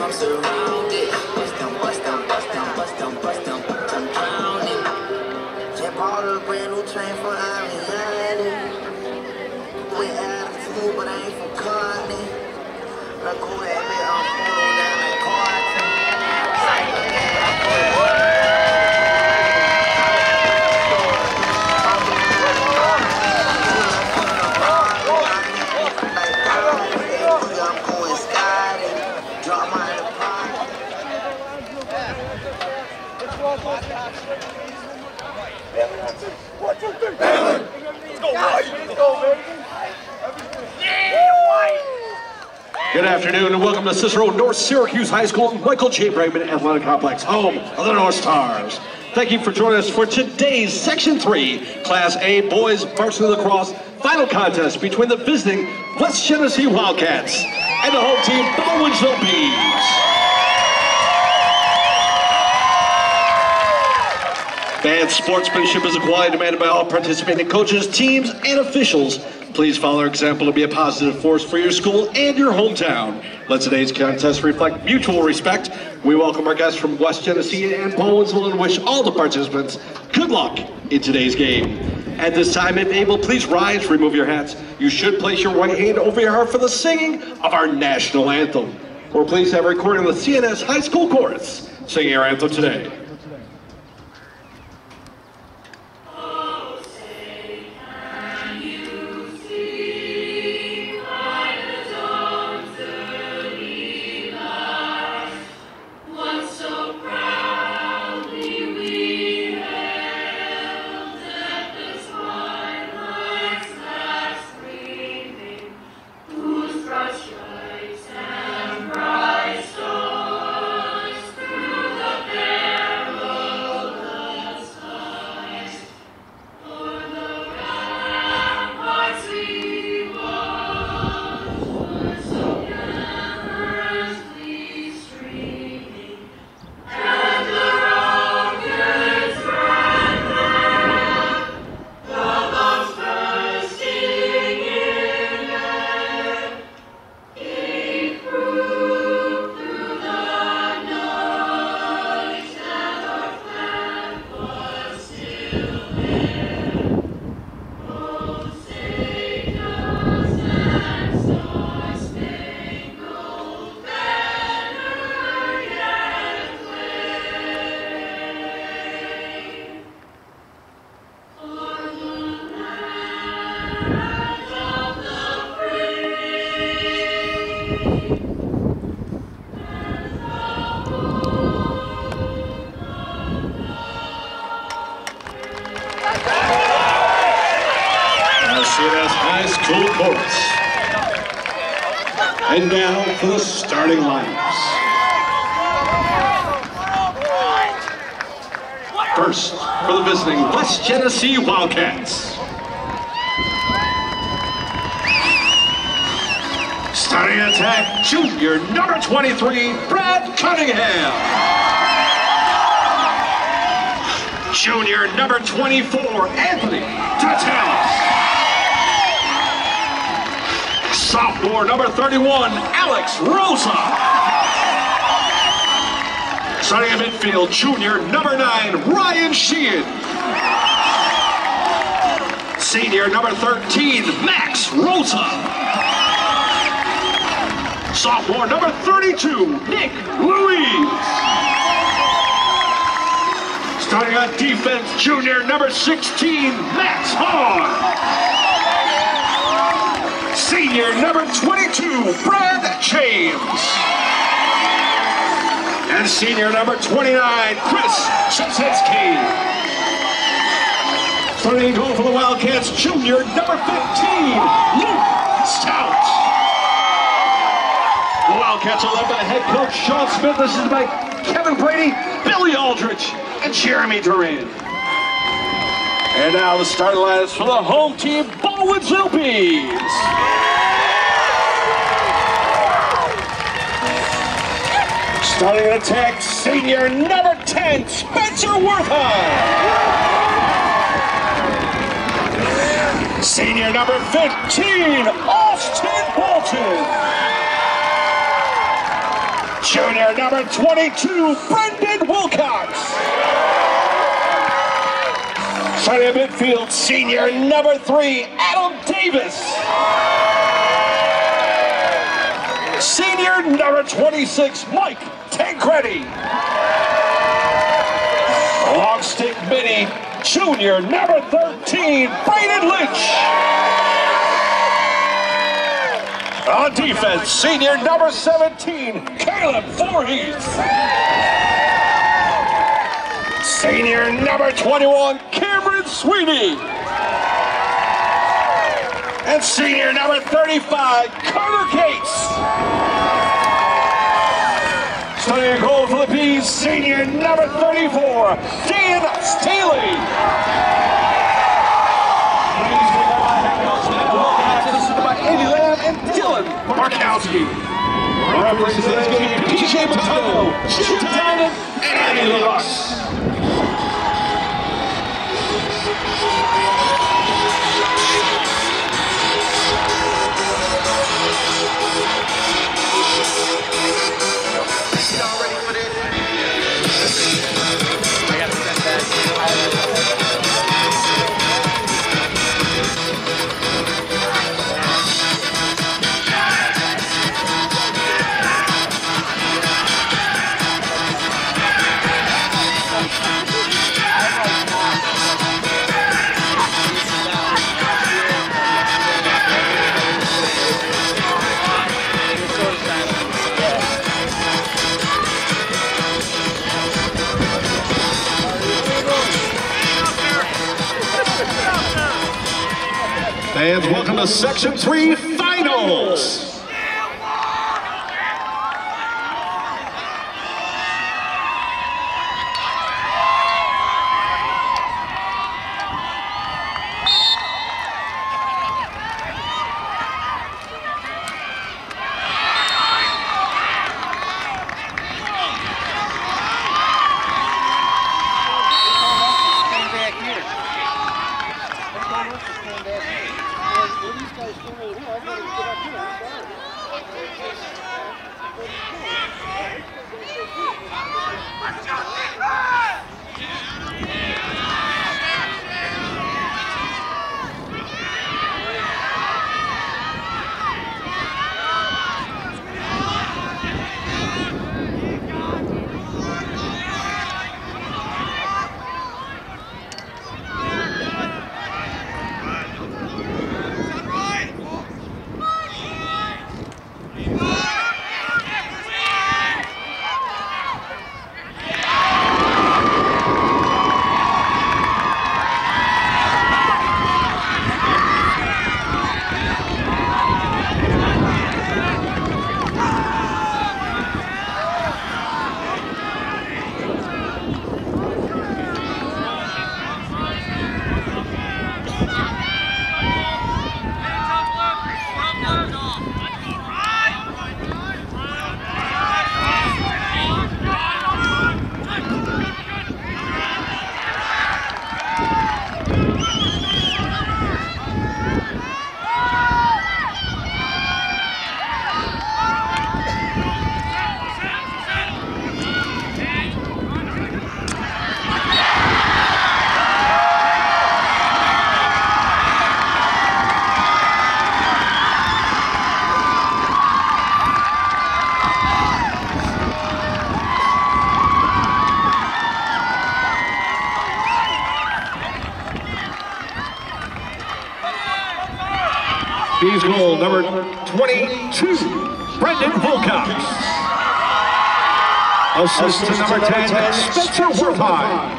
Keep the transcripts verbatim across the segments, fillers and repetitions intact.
I'm surrounded. Bust down, bust down, bust down, bust down, bust down, I'm drowning. Just bought a brand new train for Ariana. With attitude, but I ain't from Carney. Like who had me, I'm pulling down like Carter. One, two, three. Let's go, White. Let's go, baby. Yeah, White. Good afternoon and welcome to Cicero North Syracuse High School Michael J. Bragman Athletic Complex, home of the North Stars. Thank you for joining us for today's Section three Class A Boys Varsity Lacrosse final contest between the visiting West Genesee Wildcats and the home team Baldwinsville Bees. Bad sportsmanship is a quality demanded by all participating coaches, teams, and officials. Please follow our example to be a positive force for your school and your hometown. Let today's contest reflect mutual respect. We welcome our guests from West Genesee and Baldwinsville and wish all the participants good luck in today's game. At this time, if able, please rise, remove your hats. You should place your right hand over your heart for the singing of our national anthem. Or please have a recording of the C N S High School Chorus singing our anthem today. C N S High School Chorus. And now for the starting lineups. First, for the visiting West Genesee Wildcats. Starting attack, junior number twenty-three, Brad Cunningham. Junior number twenty-four, Anthony Tatalis. Sophomore number thirty-one, Alex Rosa. Starting at midfield, junior number nine, Ryan Sheehan. Senior number thirteen, Max Rosa. Sophomore number thirty-two, Nick Louise. Starting on defense, junior number sixteen, Max Hahn. Senior number twenty-two, Brad James. And senior number twenty-nine, Chris Szewczynski. Starting goal for the Wildcats, junior number fifteen, Luke Stout. The Wildcats are led by head coach Sean Smith. This is by Kevin Brady, Billy Aldrich, and Jeremy Duran. And now the starting lineups for the home team, Baldwinsville Bees. Starting an attack, senior number ten, Spencer Wertheim. Senior number fifteen, Austin Bolton. Junior number twenty-two, Brendan Wilcox. Starting at midfield, senior number three, Adam Davis. Senior number twenty-six, Mike Tancredi. Long stick mini, junior number thirteen, Brayden Lynch. On defense, senior number seventeen, Caleb Voorhees. Senior number twenty-one, Cameron Sweeney. And senior number thirty-five, Carter Cates. Starting goal for the Bees, senior number thirty-four, Dan Staley. Assisted by Andy Lamb and Dylan Markowski. Referees today's game, P J Matano, Jim Diamond, and Andy Lux. Fans, welcome to Section three Finals. Bees goal number twenty-two, Brendan Wilcox. Assist to number ten, Spencer Wertheim.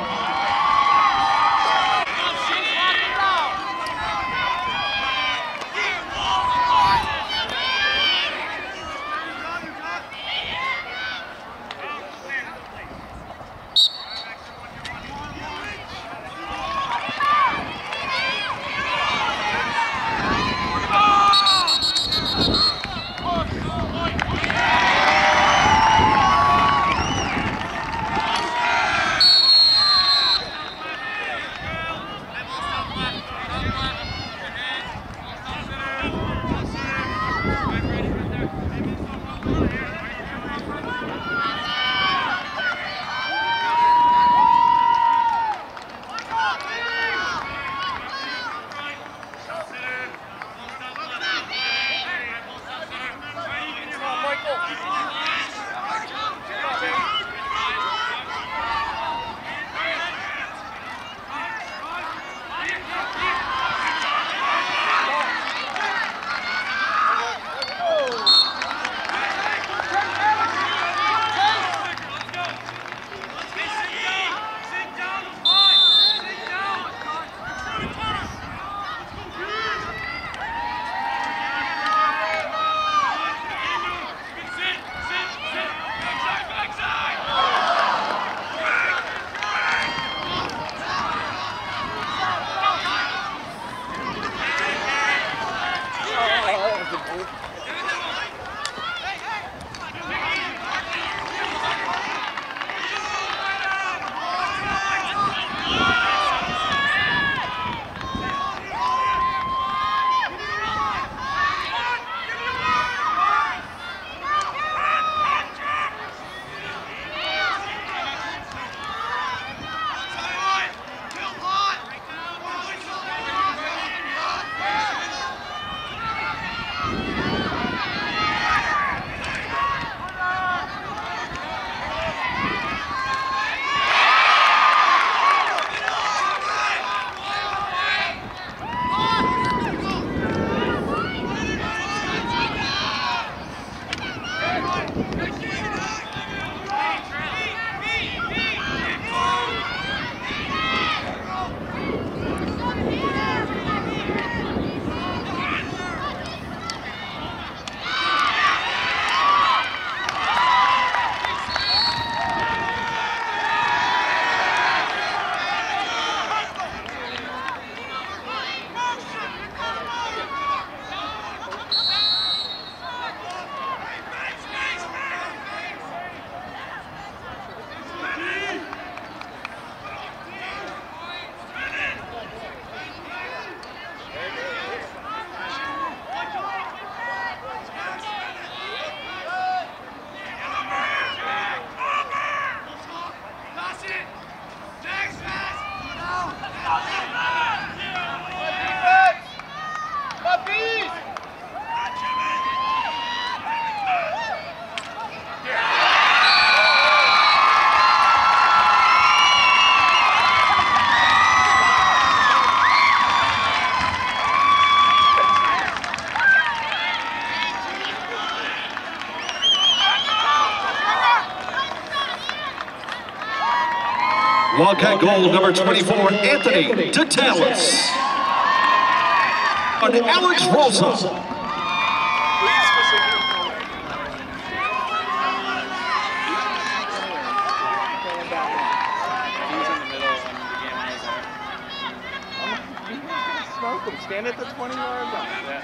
Wildcat goal number twenty-four, Anthony Tatalis. On Alex Rosa. Stand at the twenty yard line. Yeah.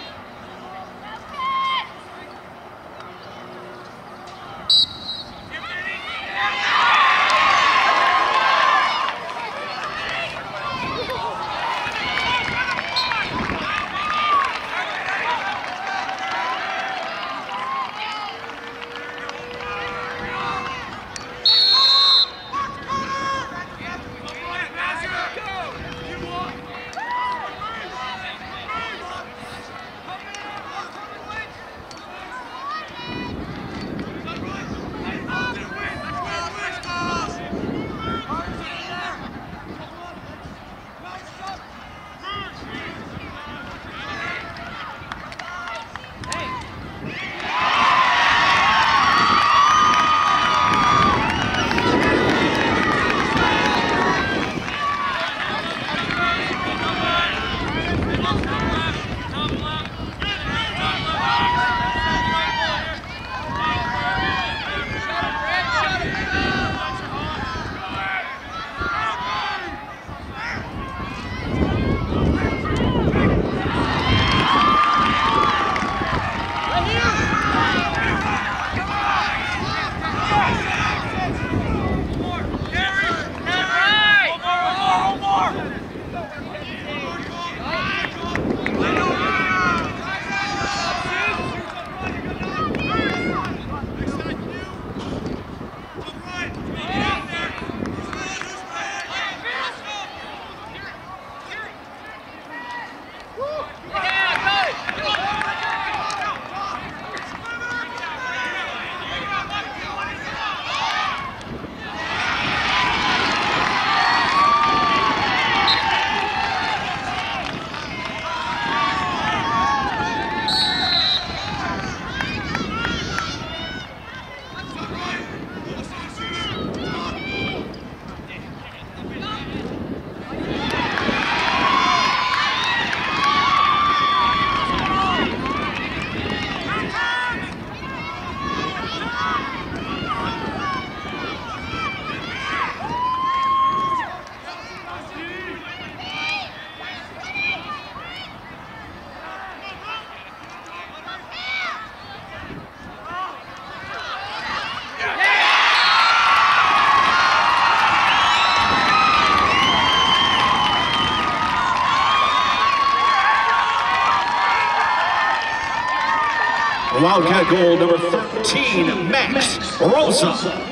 Wildcat goal number thirteen, Max Rosa,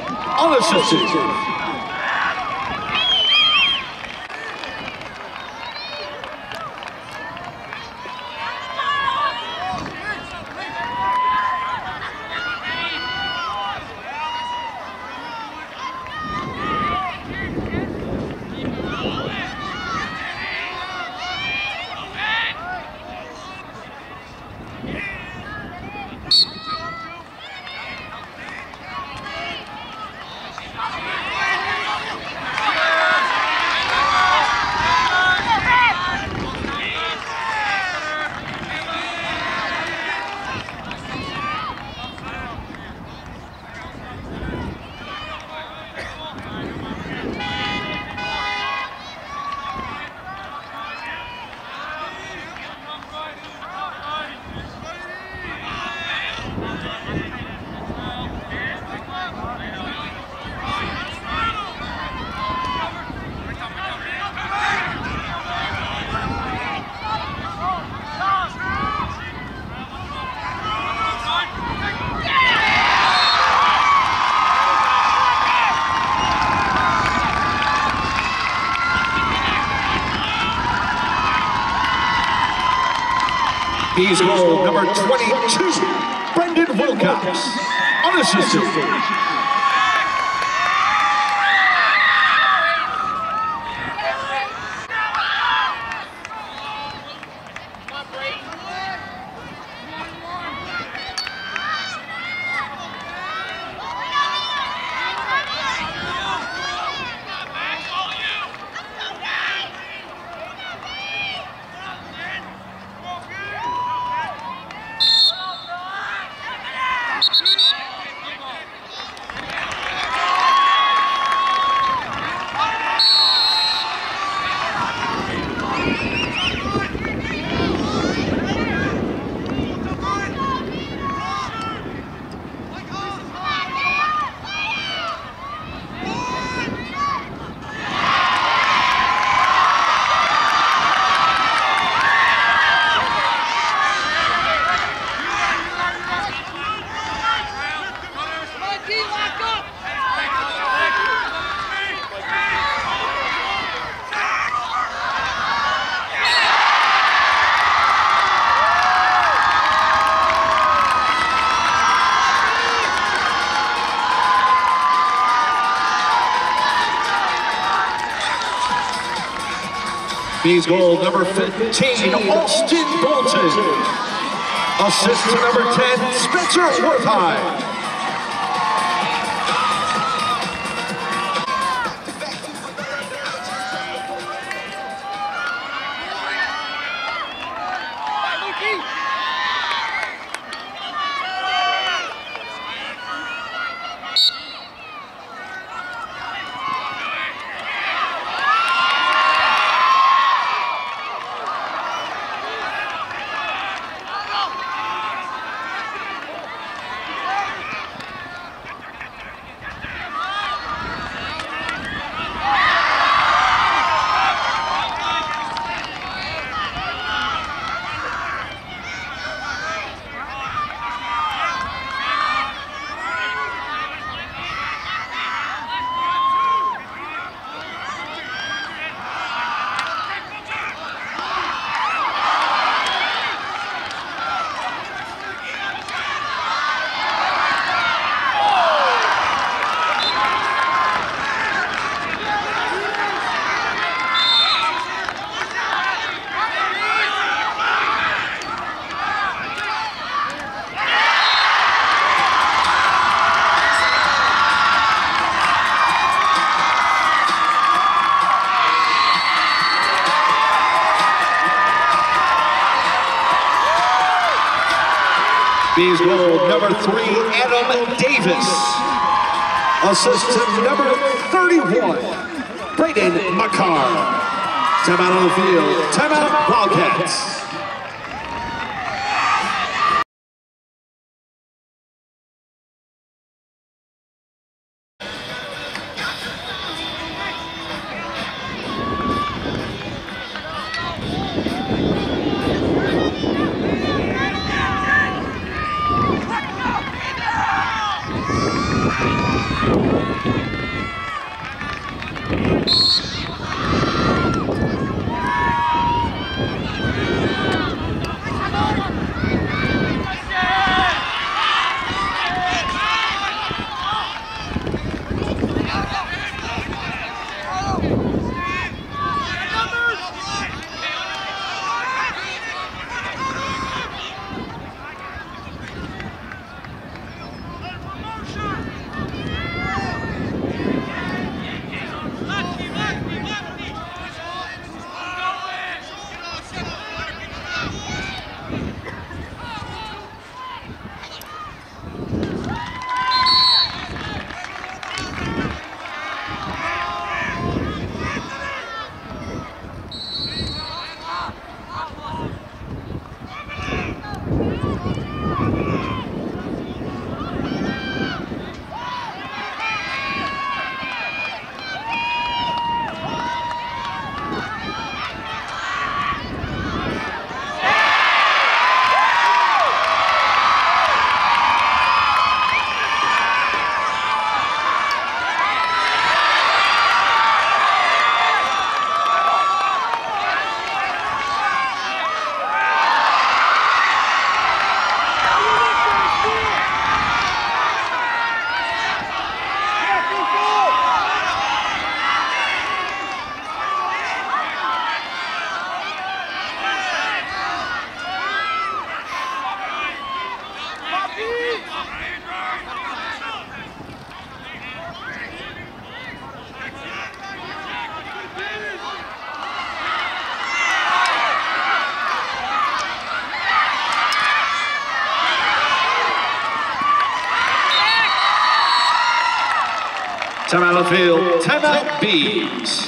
unassisted. He's goal number twenty-two, Brendan Wilcox, unassisted. Bees goal number fifteen, Austin Bolton. Assist to number ten, Spencer Wertheim. Bees goal number three, Adam Davis. Assist to number thirty-one, Brayden McCarr. Timeout on the field. Timeout Wildcats. Timeout on the field. Timeout Bees.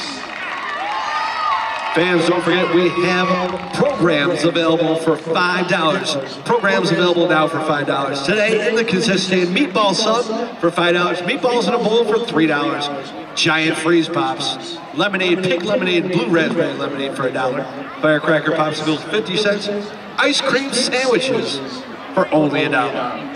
Fans, don't forget we have programs available for five dollars. Programs available now for five dollars. Today in the consistent meatball sub for five dollars. Meatballs in a bowl for three dollars. Giant freeze pops. Lemonade, pink lemonade, blue raspberry lemonade for a dollar. Firecracker popsicles, fifty cents. Ice cream sandwiches for only a dollar.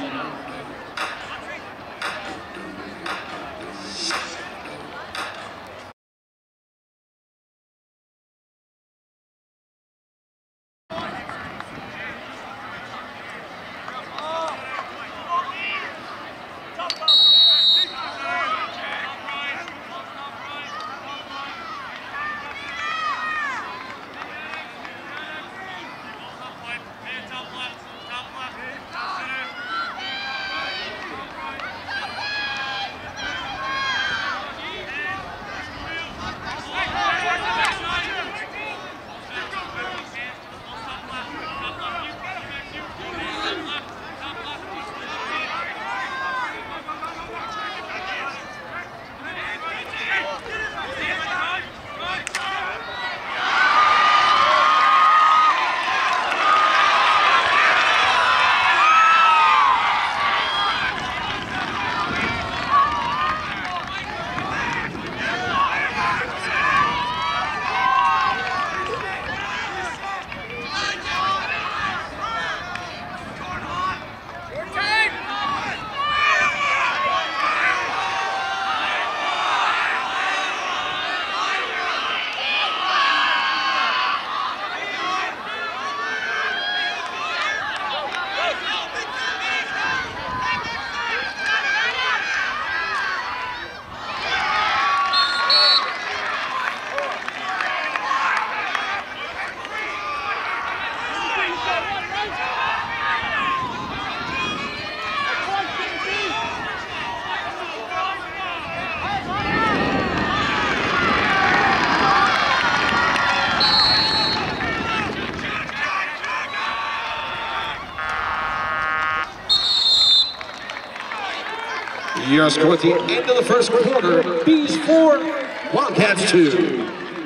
your score at the end of the first quarter, Bees four, Wildcats two.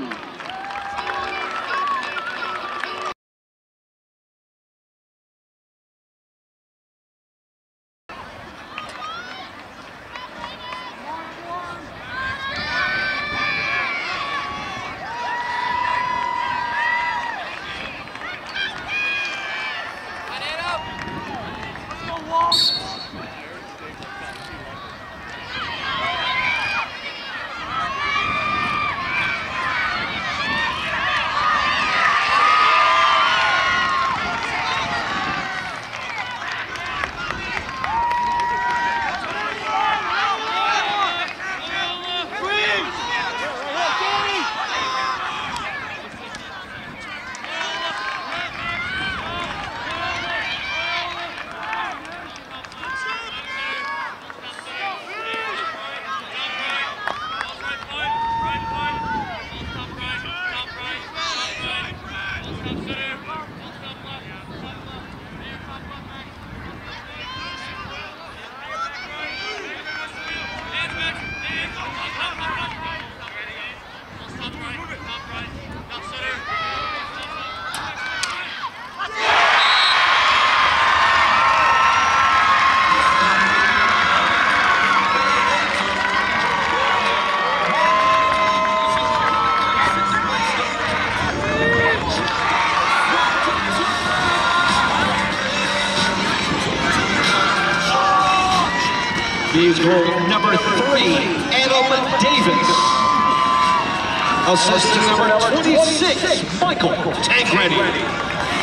Bees goal number three, Adam Davis. Assistant number twenty-six, Michael Tankready.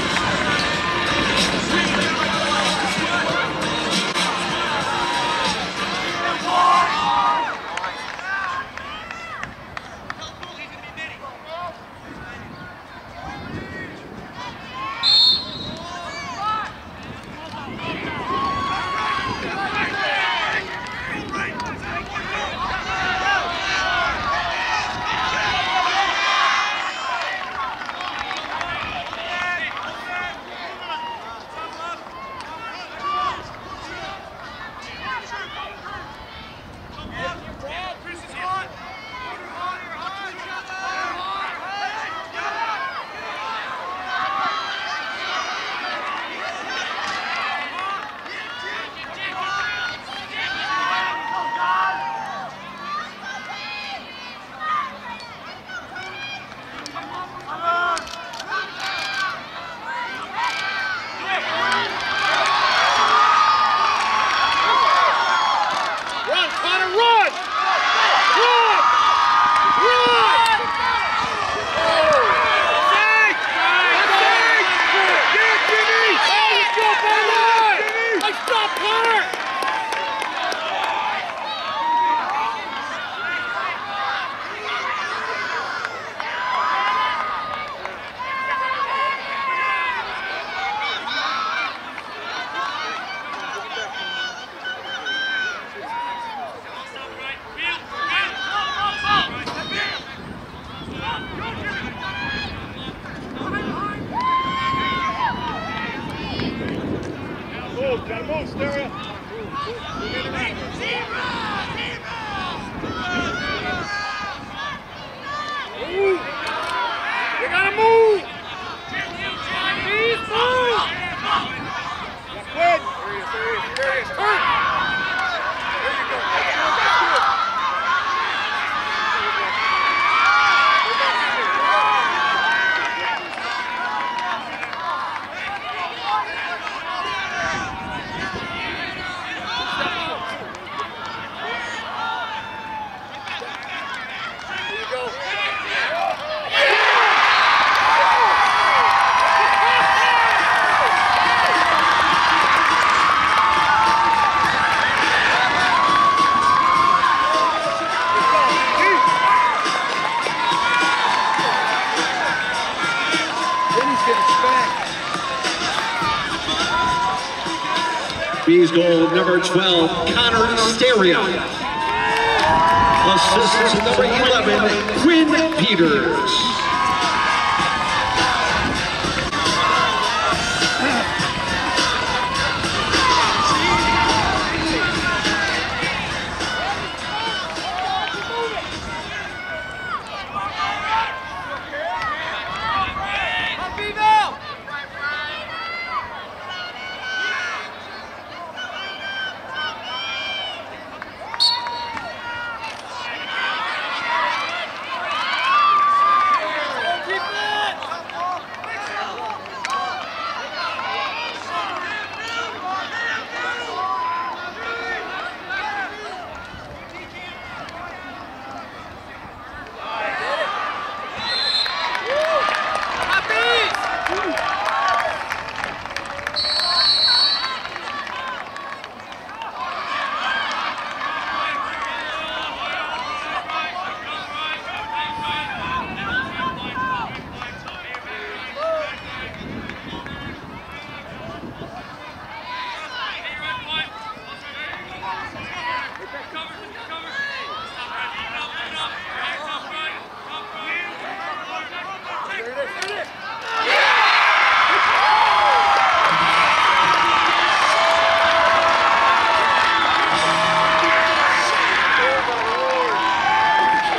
Gotta move, Stereo. Move. You gotta move. Please move. That's good. There he is, there he is, there he is. Turn. There you go. That's good, that's good. Bees goal number twelve, Connor Stereo. Assistant number eleven, Quinn Peters.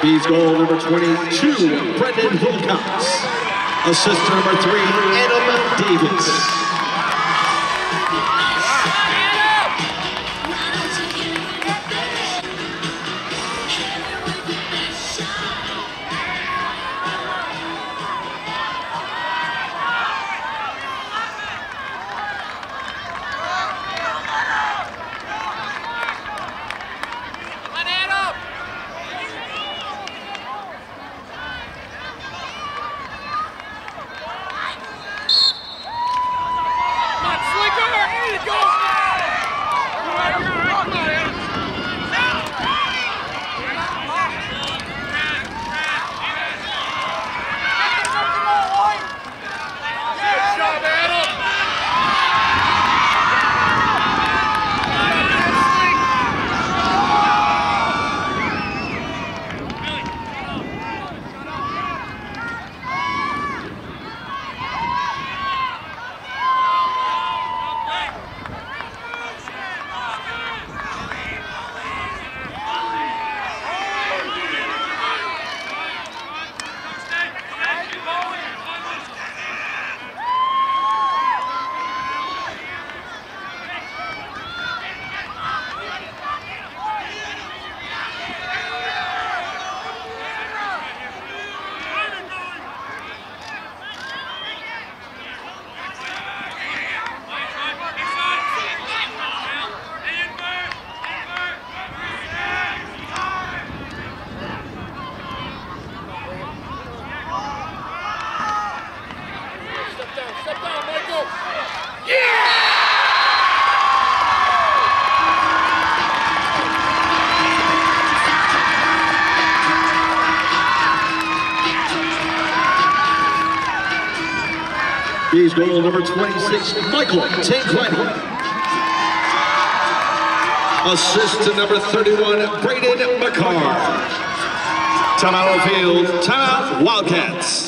B's goal number twenty-two, Brendan Wilcox. Assist number three, Adam Davis. B's goal number twenty-six, Michael Tankletti. Assist to number thirty-one, Braden McCarr. Timeout on field, timeout Wildcats.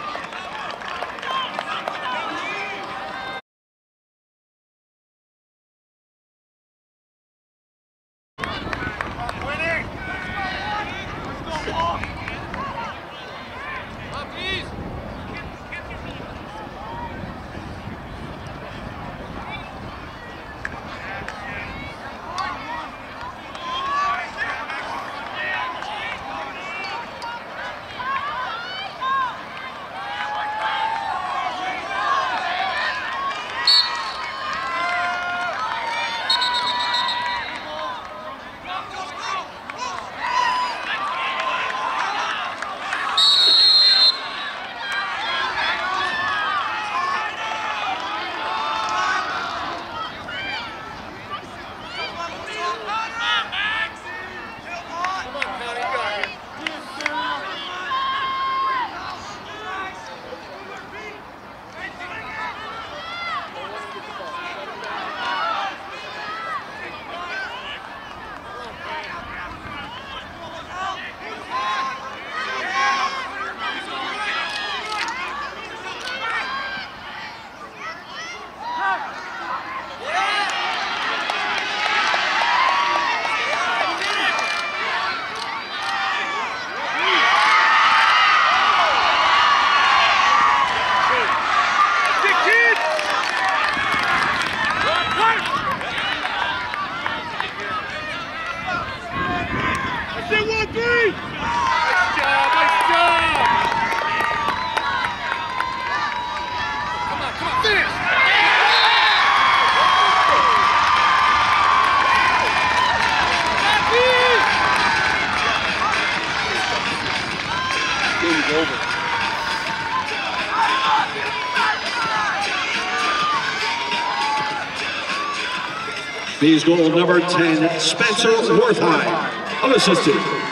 B's goal number ten, Spencer Wertheim, unassisted.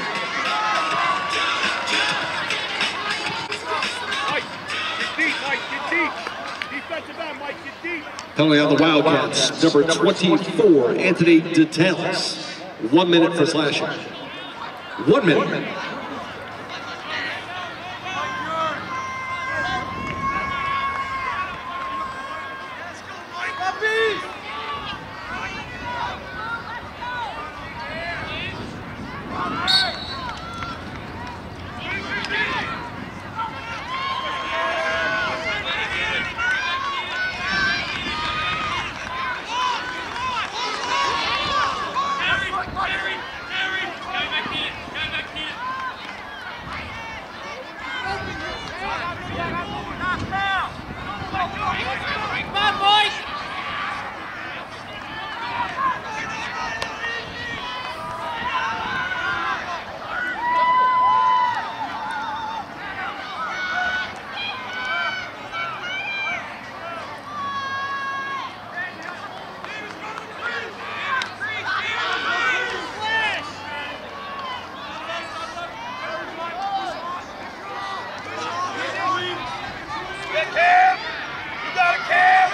Penalty on the Wildcats, number twenty-four, Anthony Detalis. One minute for slashing. One minute. it, Cam! You got it, Cam!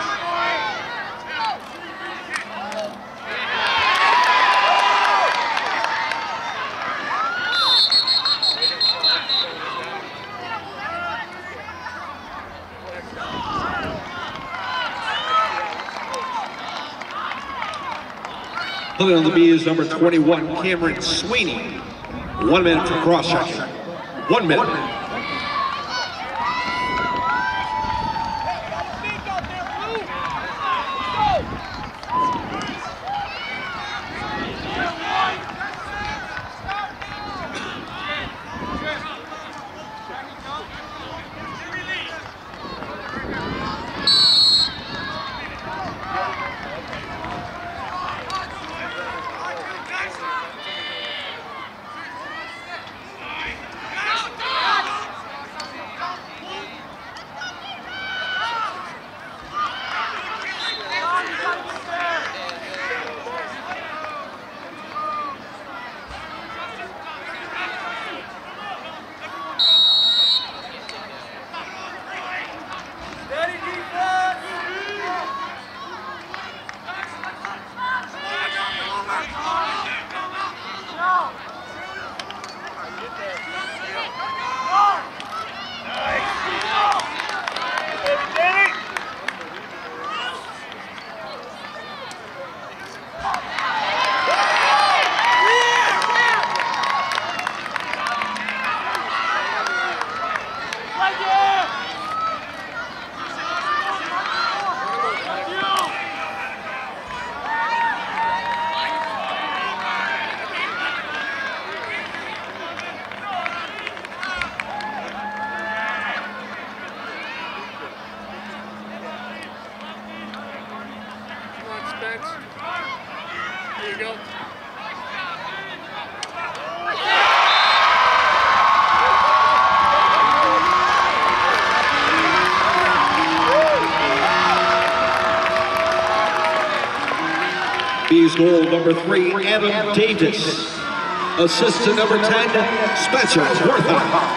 Looking on the B is number twenty-one, Cameron Sweeney. One minute for cross-checking. One minute. There you go. B's goal number three, Adam Davis. Assist to number ten, Spencer Wortham.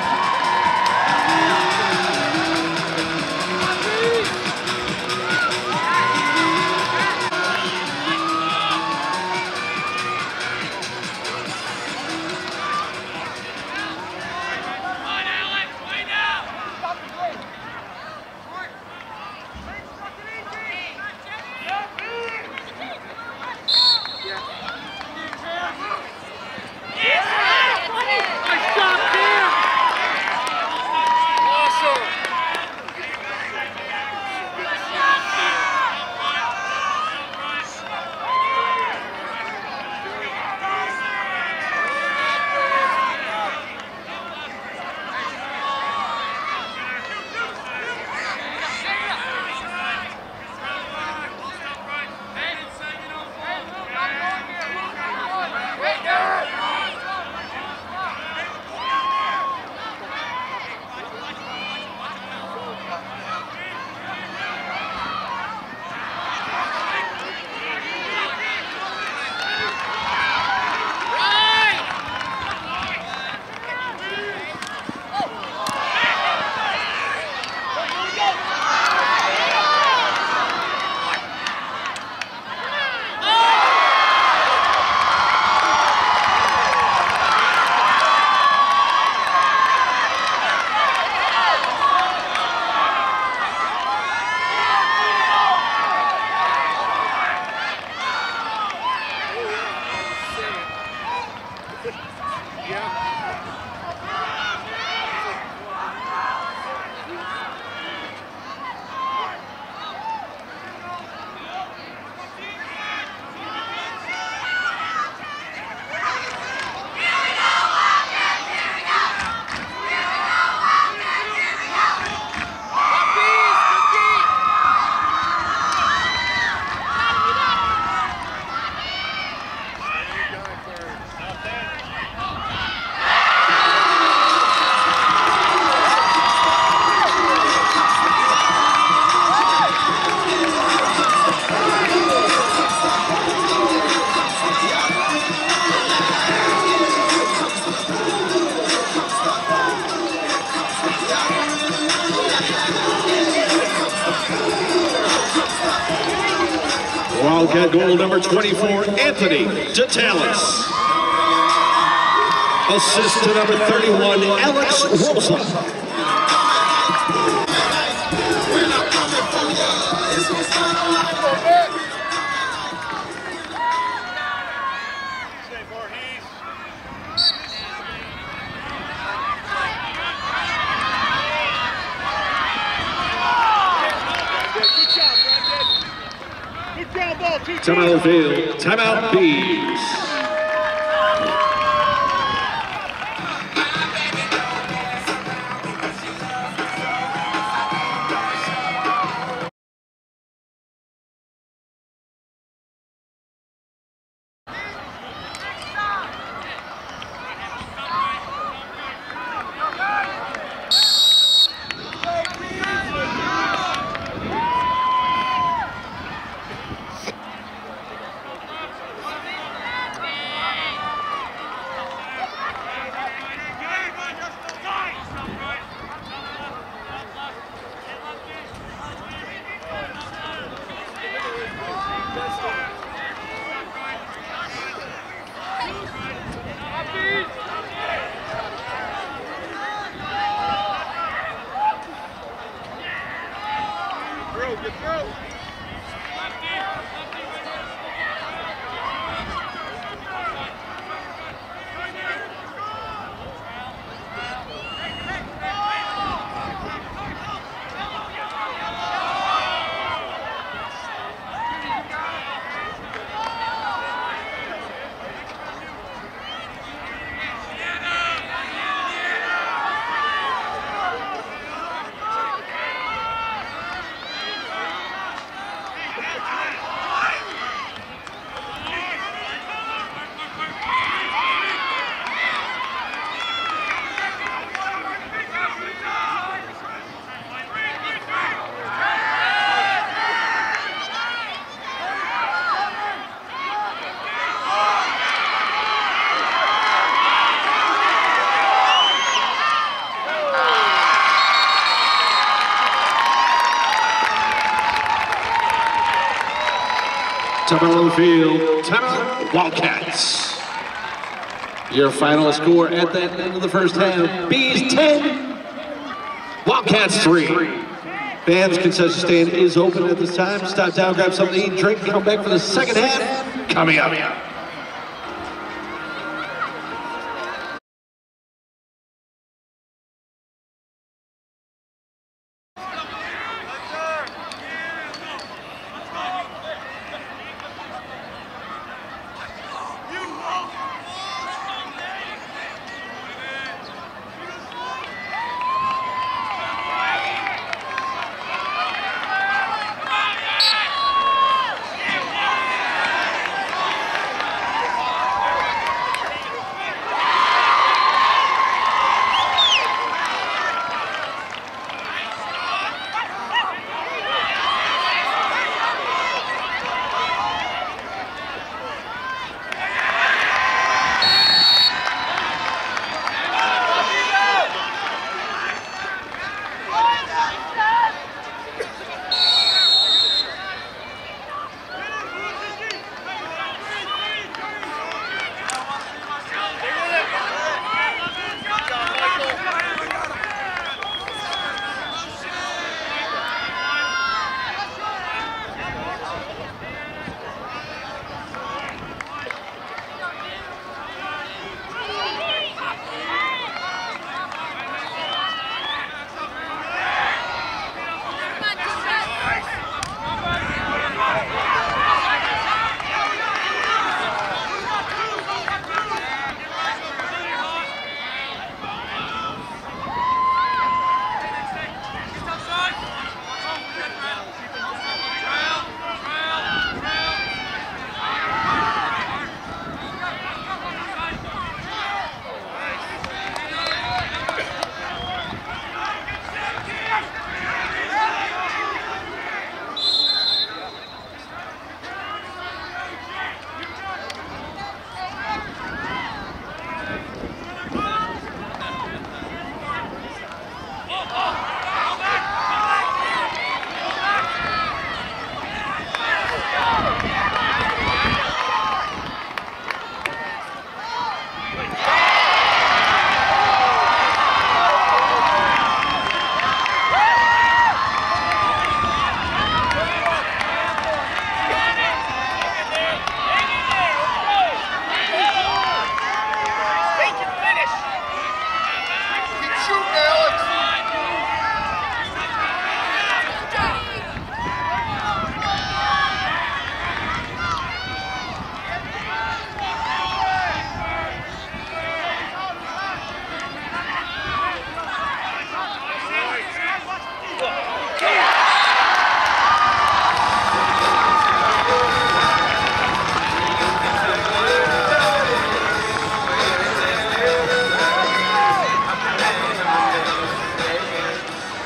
Wildcat goal number twenty-four, Anthony DeTalis. Assist to number thirty-one, Alex Rosa. Timeout of the field. Timeout Bees. Timeout on the field. Timeout Wildcats. Your final score at the end of the first half. Bees ten, Wildcats three. Fans concession stand is open at this time. Stop down, grab something to eat, drink, come back for the second half. Coming up.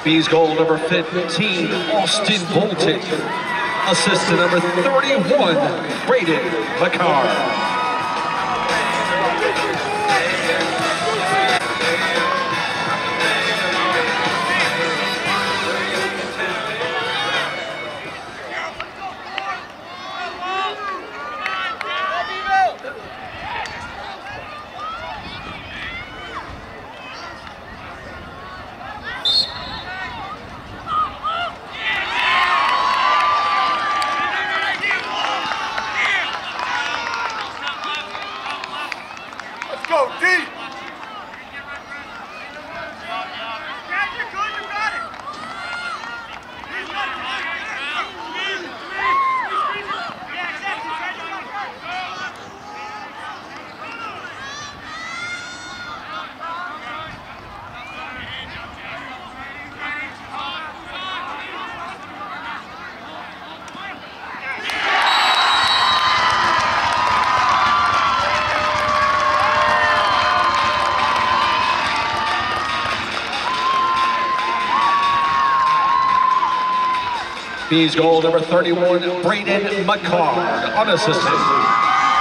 B's goal number fifteen, Austin Bolton. Assist to number thirty-one, Braden McCarr. Go deep! B's goal number thirty-one, Braden McCarr, unassisted.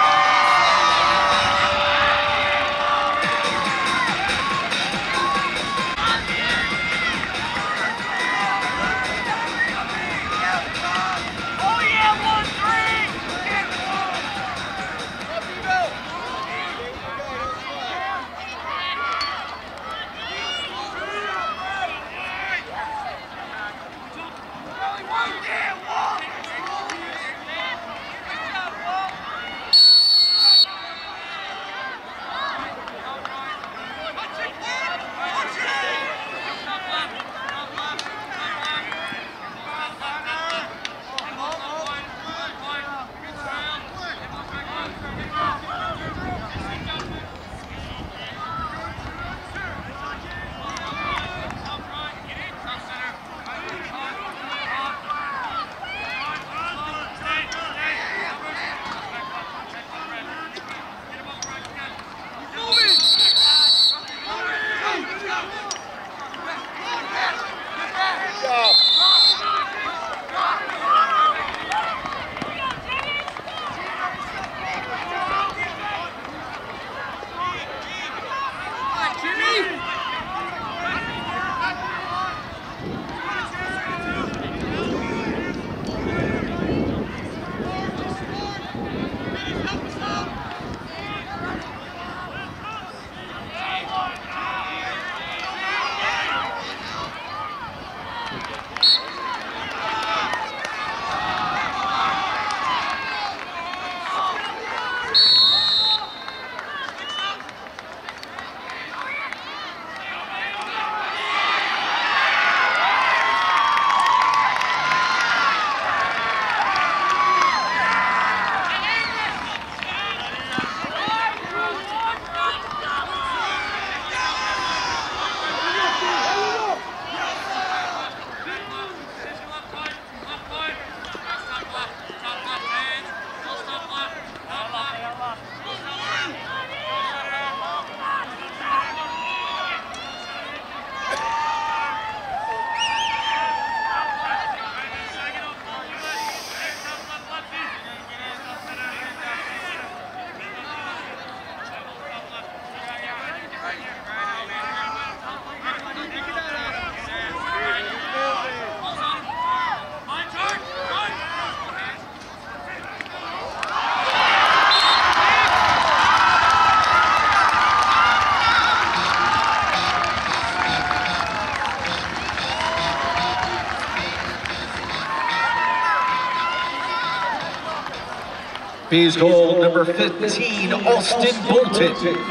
B's goal number fifteen, Austin Bolton.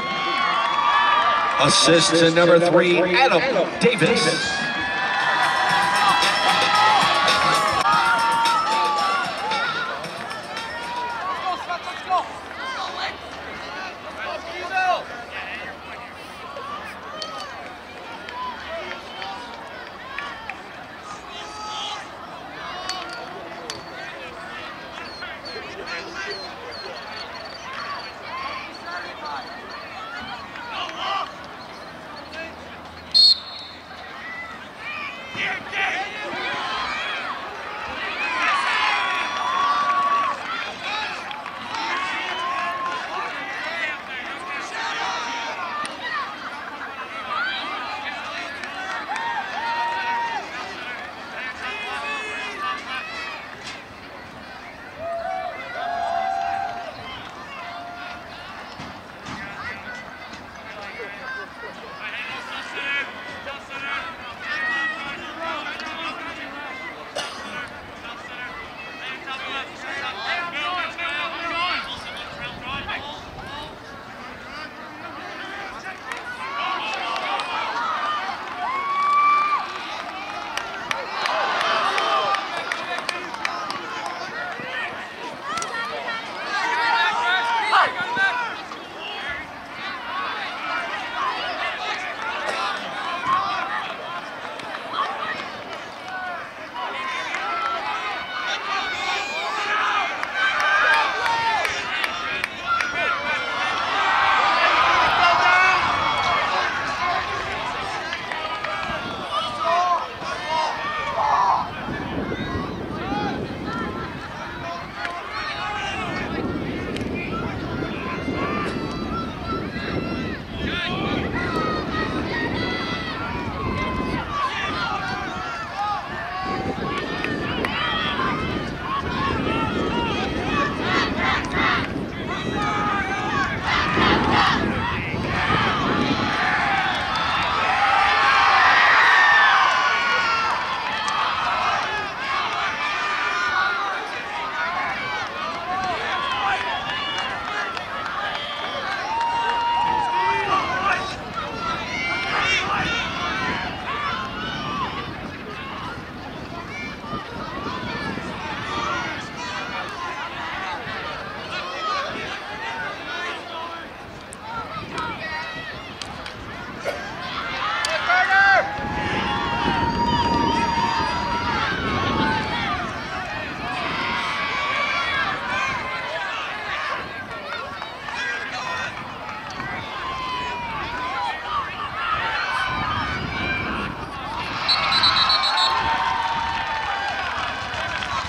Assist to number three, Adam Davis.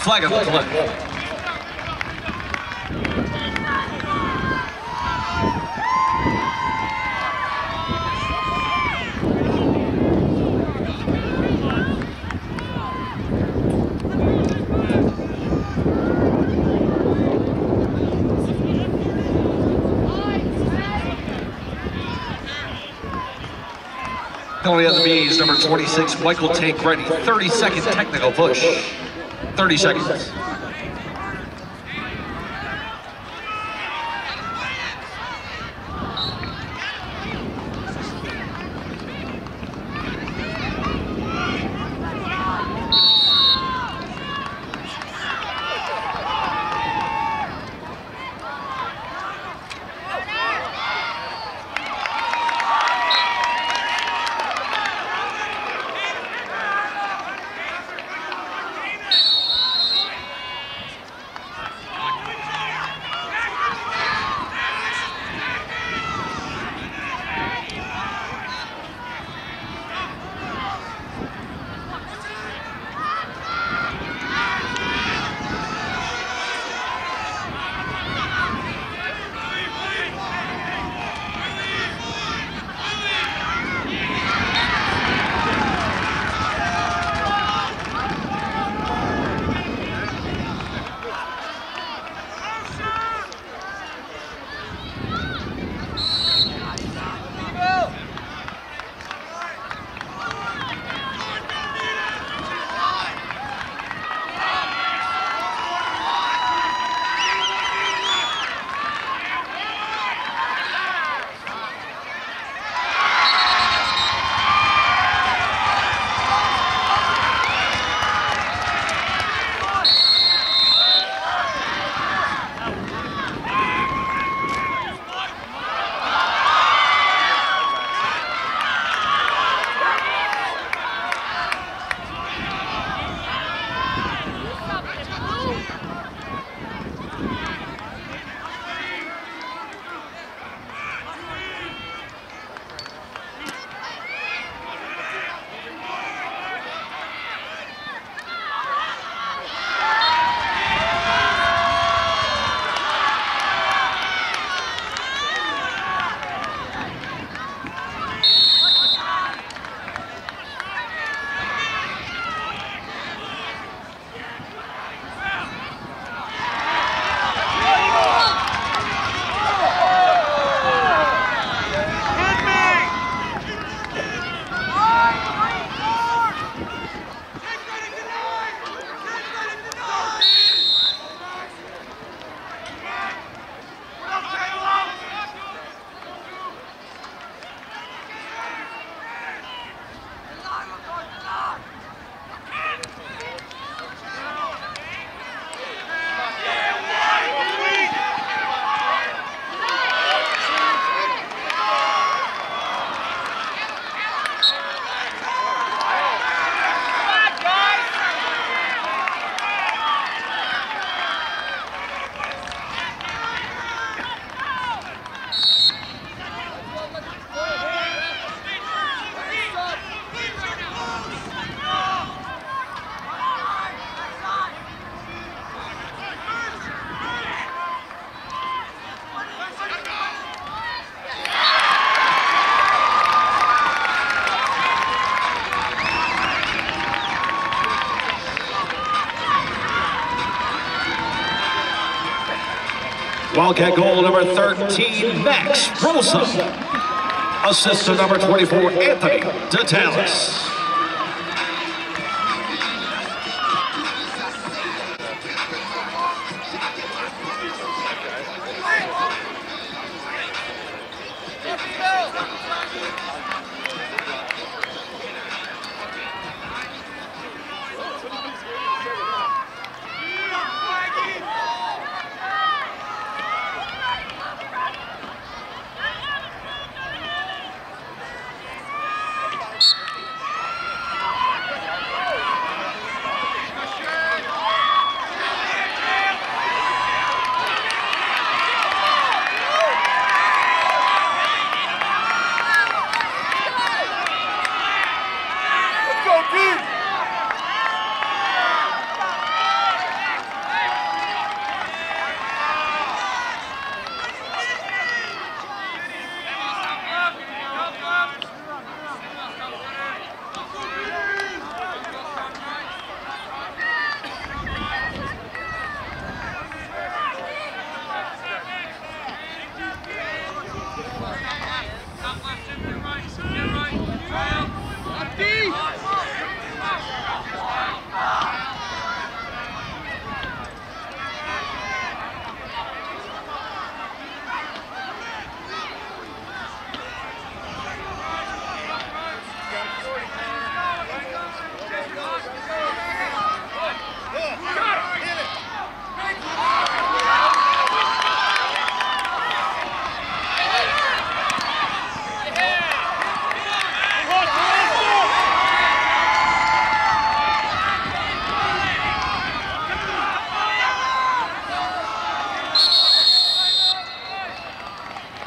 Flag on the play. Penalty on the knees, number twenty-six, Michael Tancredi, thirty second technical push. thirty seconds. Wildcat goal number thirteen, Max Rosa. Assist to number twenty-four, Anthony Detalis.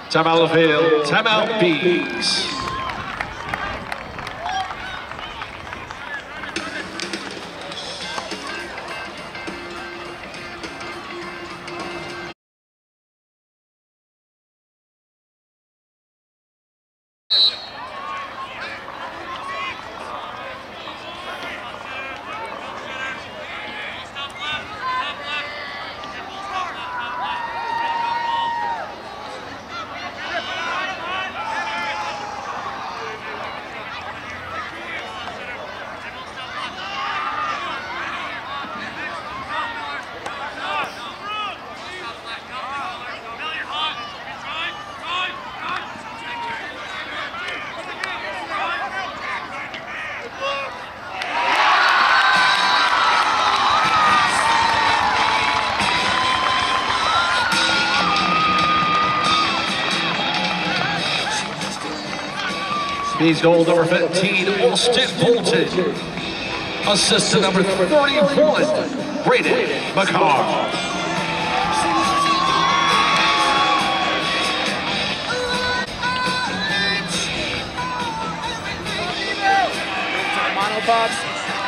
Timeout of the field. Timeout Bees. Bees goal number fifteen, Austin Bolton. Assist to number thirty-one, Braden McCarr. Monobox.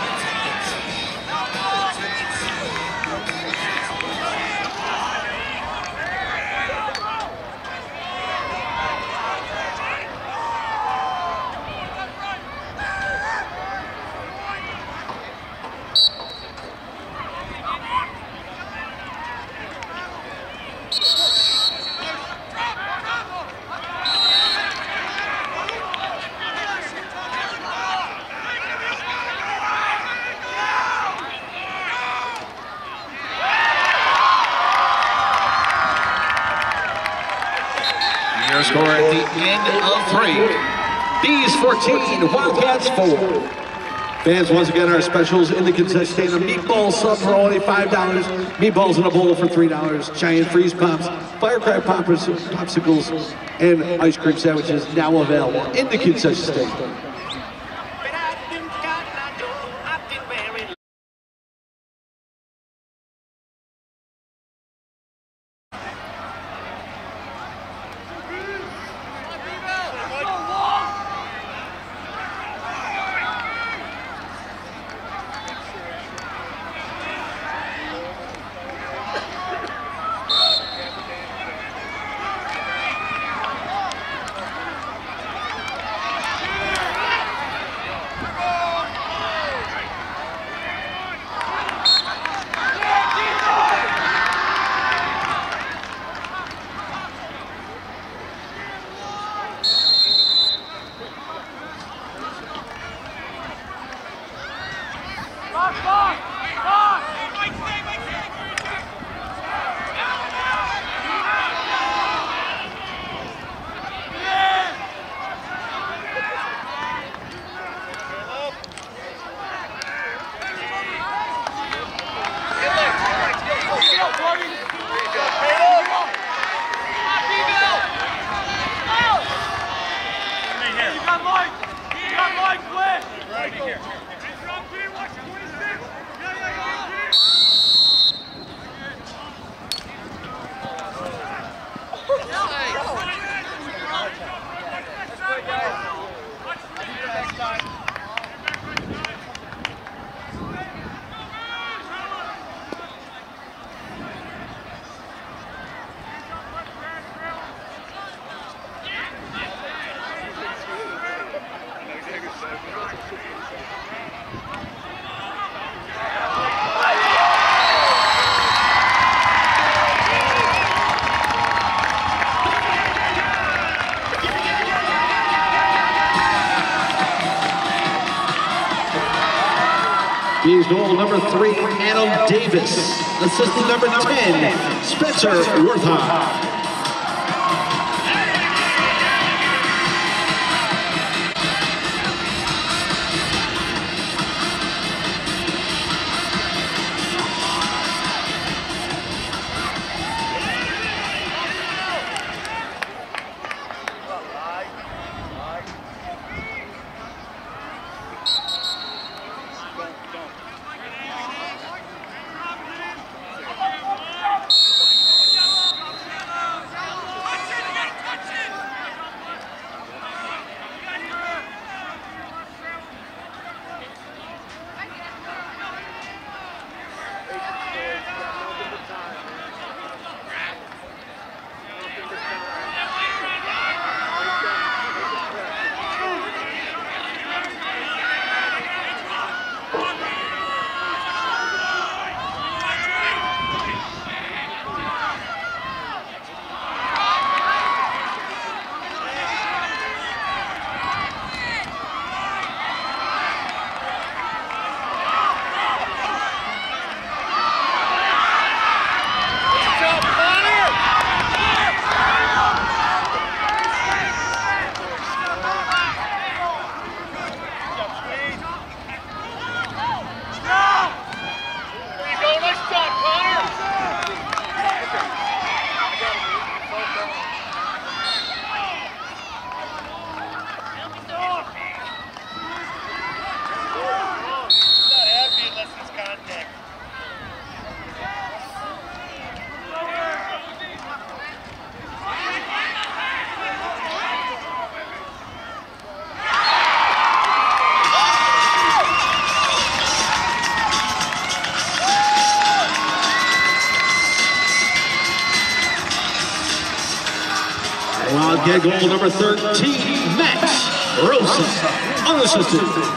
Your score at the end of three. Bees fourteen, Wildcats four. Fans, once again, our specials in the concession stand: a meatball sub for only five dollars, meatballs in a bowl for three dollars, giant freeze pops, firecracker poppers, popsicles, and ice cream sandwiches now available in the concession stand. Bees goal number three, Adam Davis. Assistant number ten, Spencer Werthheim. Again, goal number thirteen, Max Rosa, unassisted.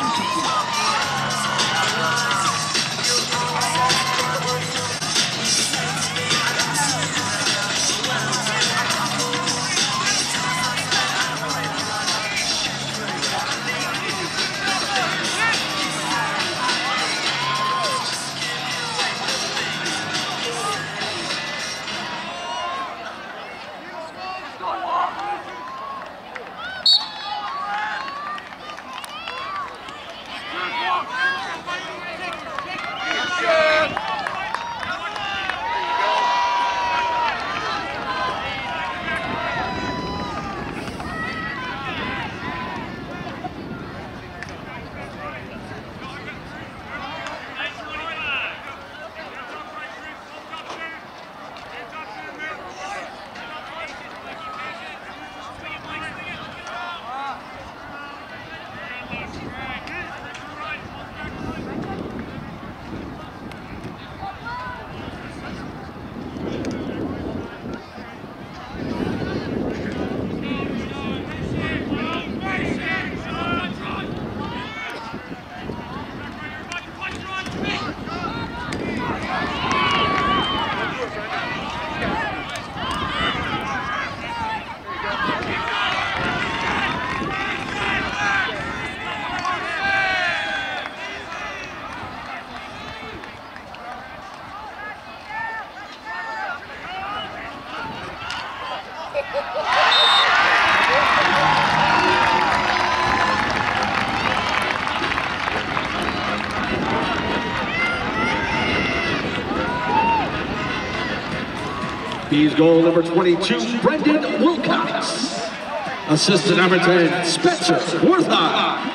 He's goal number twenty-two, Brendan Wilcox. Assistant number ten, Spencer Wertheim.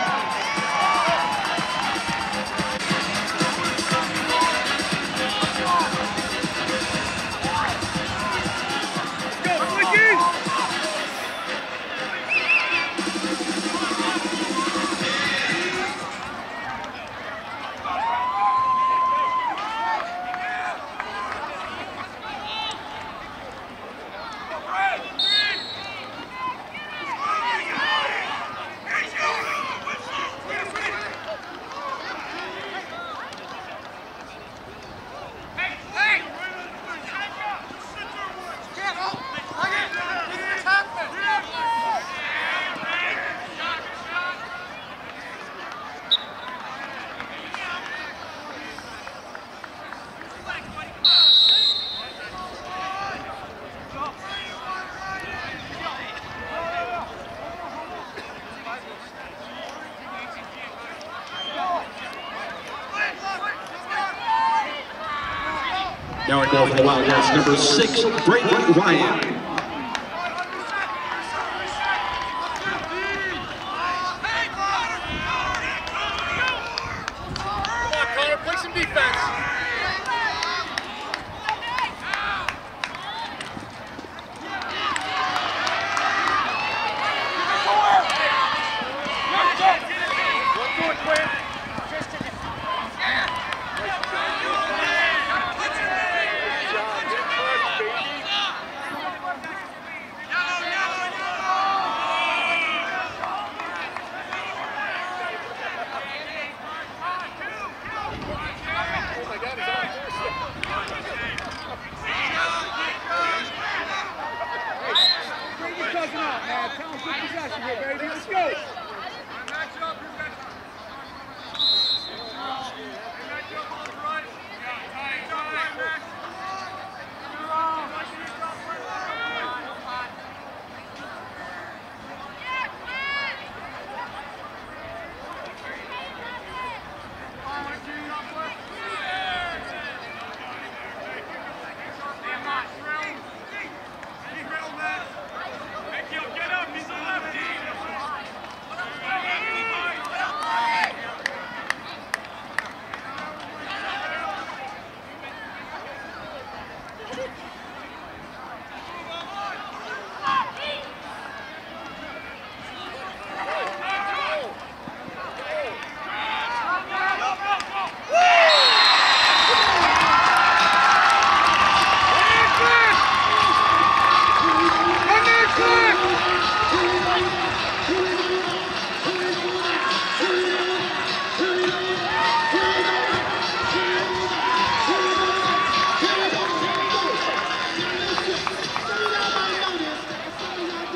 Now a goal for the Wildcats, number six, Brady Ryan. Come on, Connor, play some defense.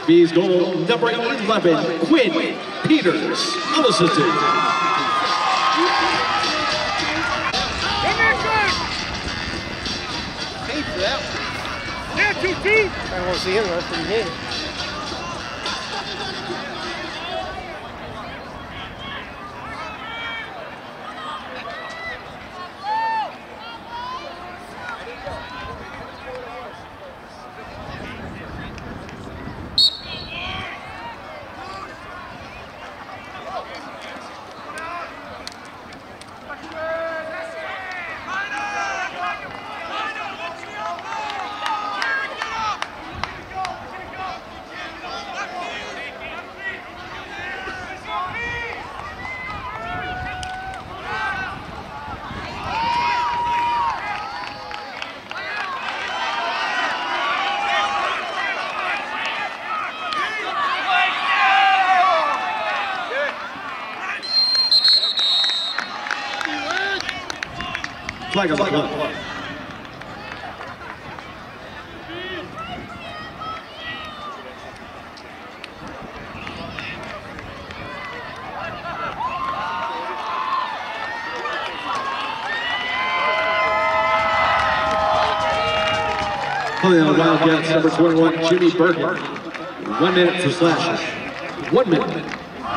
B's goal, number eleven, Quinn Peters, unassisted. Yeah, two, two. I don't want to see him run from him. Flag on the play. Playing on Wildcats, number twenty-one, Jimmy Bergen. One minute for slashes. One minute.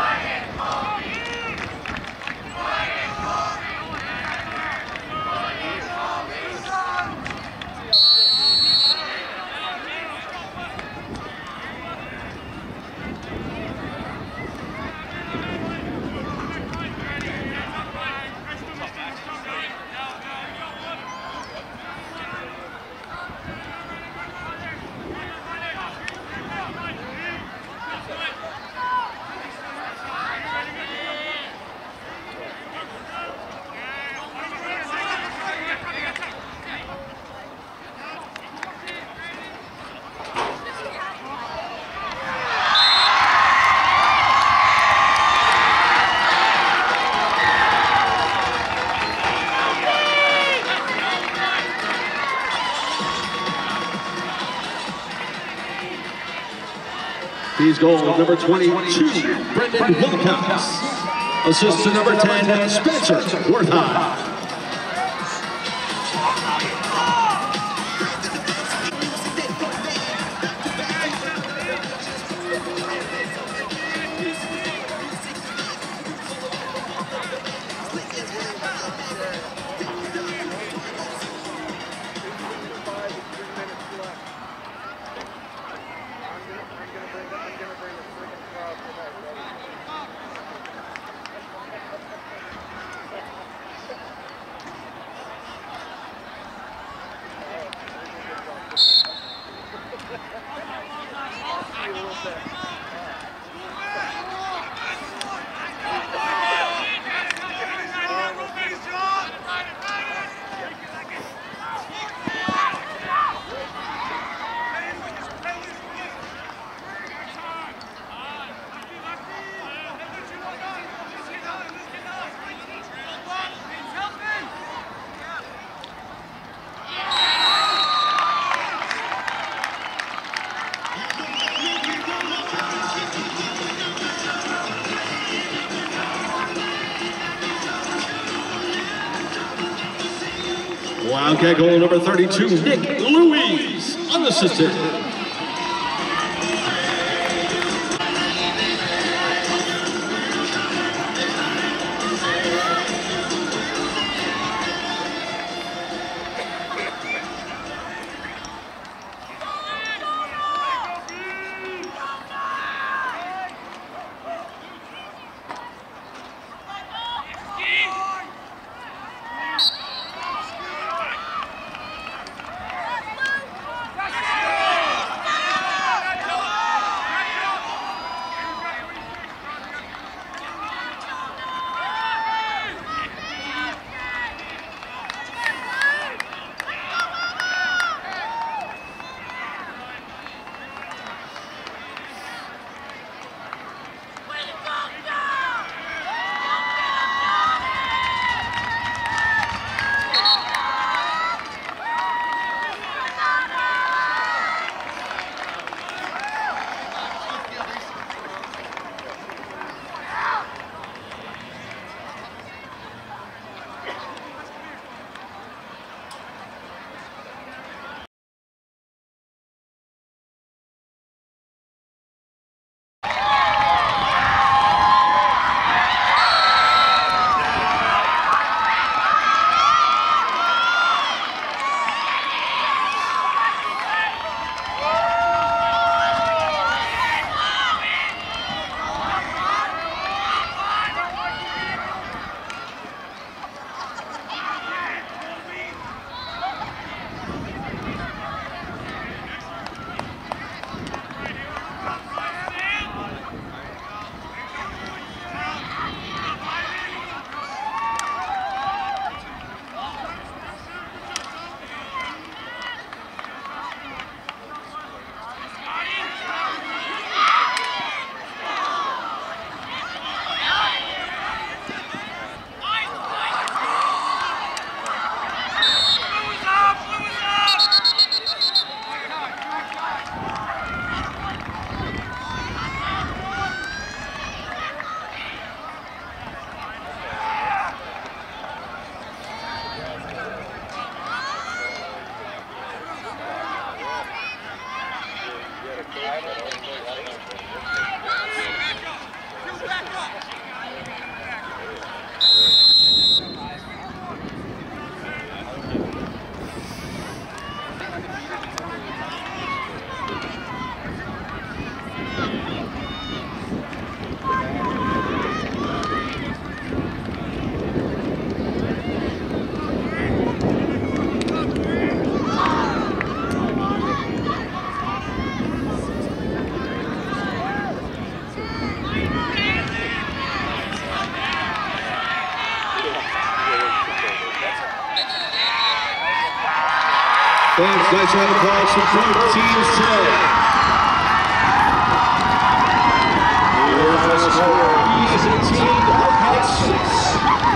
He's goal number twenty-two, Brendan Wilcox. Assist to number ten, Spencer Wertheim. Wildcat goal number thirty-two, Nick Louise, unassisted. Fans, nice round of applause for both teams today. Your final score is eighteen to six.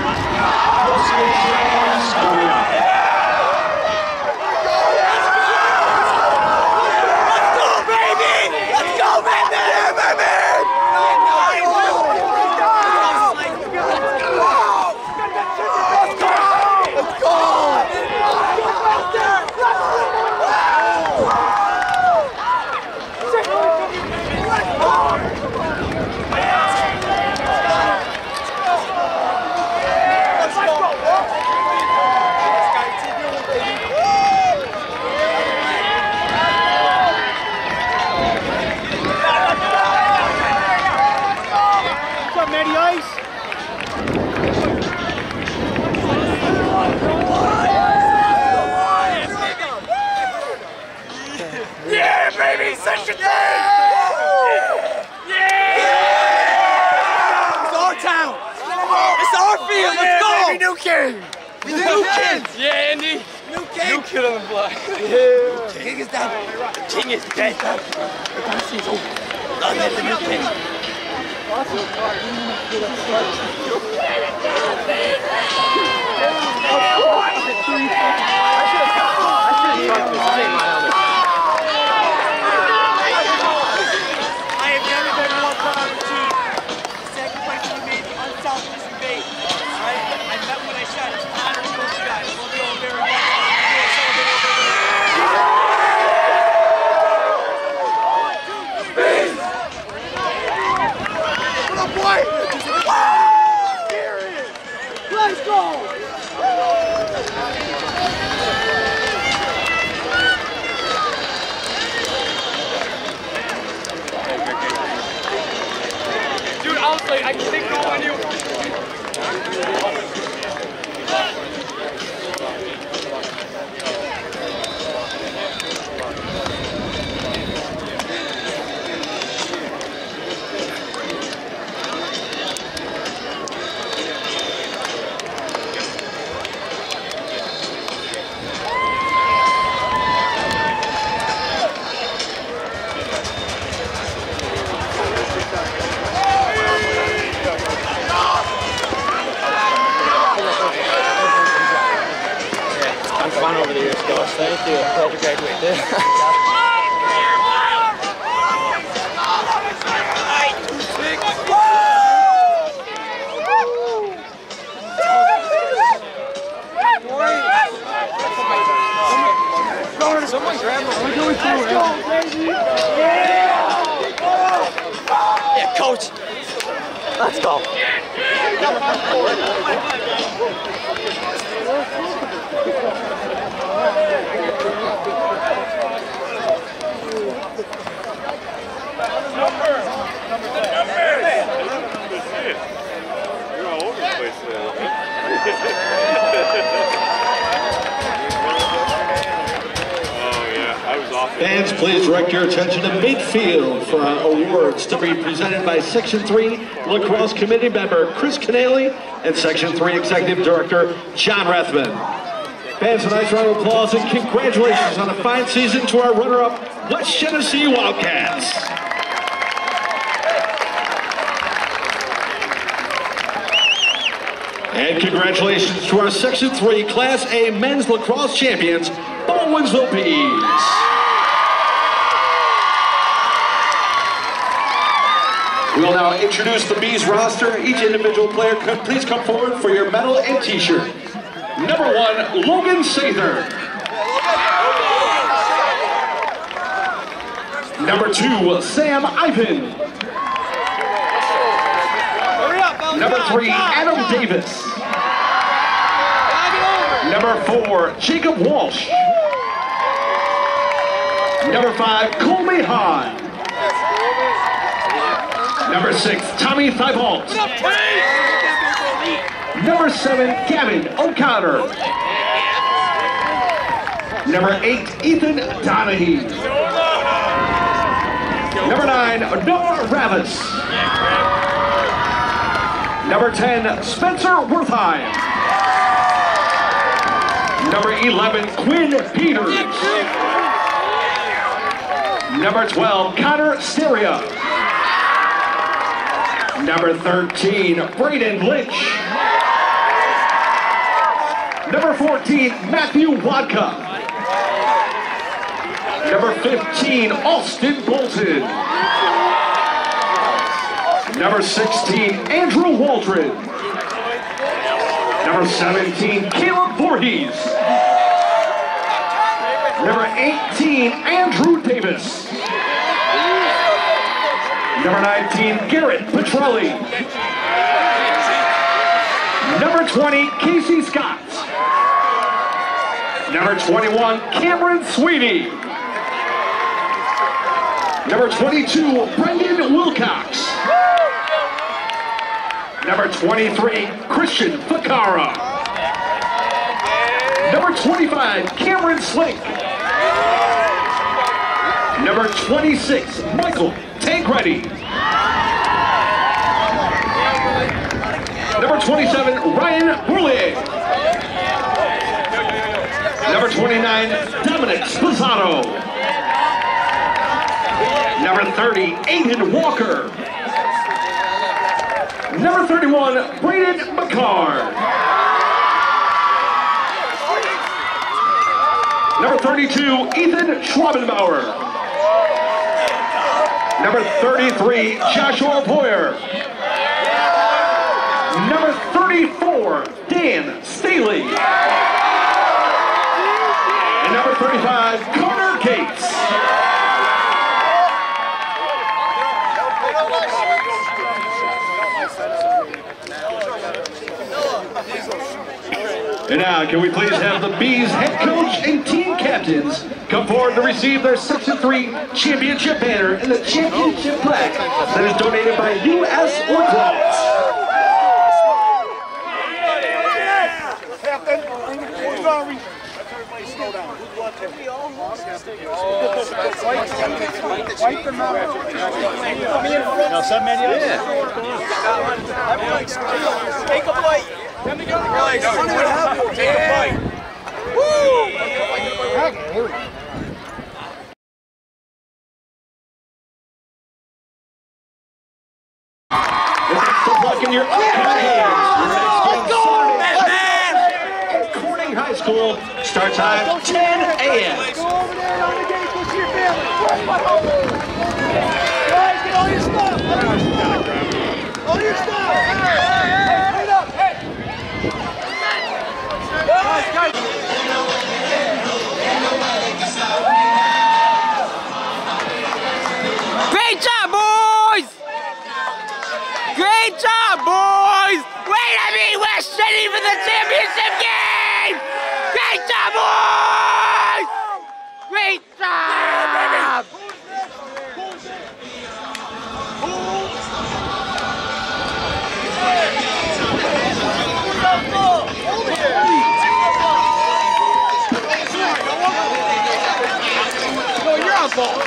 Section three! Yeah! Yeah! It's our town! It's our field! Let's go! Baby, new king! New king! Yeah, Andy! New king! New kid on the block! Yeah! The king is dead! The king is dead! The dynasty is over! Long live the new king! Let's go! Dude, honestly, I can think of on you. Fun over the years, guys. Thank you. Glad to graduate there. Someone grab him. We're going through it. Yeah, coach. Let's go. You're all over the place today. Oh yeah, I was off. Fans, please direct your attention to midfield for our awards to be presented by Section three Lacrosse Committee member Chris Canale and Section three Executive Director John Rathman. Fans, a nice round of applause and congratulations on a fine season to our runner-up West Genesee Wildcats. And congratulations to our Section three Class A Men's Lacrosse Champions, Baldwinsville Bees. We will now introduce the Bees roster. Each individual player, please come forward for your medal and t-shirt. Number one, Logan Sather. Number two, Sam Ivan. Number three, Adam Davis. Number four, Jacob Walsh. Number five, Colby Hahn. Number six, Tommy Thibault. Number seven, Gavin O'Connor. Number eight, Ethan Donahue. Number nine, Noah Ravis. Number ten, Spencer Wertheim. Number eleven, Quinn Peters. Number twelve, Connor Styria. Number thirteen, Braden Lynch. Number fourteen, Matthew Wadka. Number fifteen, Austin Bolton. Number sixteen, Andrew Waldron. Number seventeen, Caleb Voorhees. Number eighteen, Andrew Davis. Number nineteen, Garrett Petrelli. Number twenty, Casey Scott. Number twenty-one, Cameron Sweeney. Number twenty-two, Brendan Wilcox. Number twenty-three, Christian Fakara. Number twenty-five, Cameron Slink. Number twenty-six, Michael Tancredi. Number twenty-seven, Ryan Bourlier. Number twenty-nine, Dominic Spazzato. Number thirty, Aiden Walker. Number thirty-one, Braden McCarr. Number thirty-two, Ethan Schwabenbauer. Number thirty-three, Joshua Boyer. Number thirty-four, Dan Staley. And number thirty-five, Connor Gates. And now, can we please have the Bees head coach and team captains come forward to receive their Section three championship banner and the championship plaque that is donated by U S Orthodox. Wipe them out. No, seven men, yeah. Take a bite. Let me go. Take a bite. Woo! Here we go. In your hands. Your next game Saturday at Corning High School. Start time ten A M Go over there on the gate. Go see your family. Guys, get all your stuff. All your stuff. Hey, wait up. Hey. Guys, guys. Great job, boys! Great job, boys! Wait, I mean, West City for the championship game! Great job, boys! Great job! No, you're on ball.